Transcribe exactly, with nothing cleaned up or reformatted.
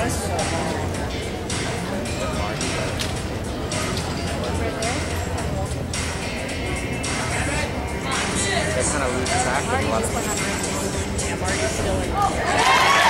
They kind of lose track of a lot of I'm already still in.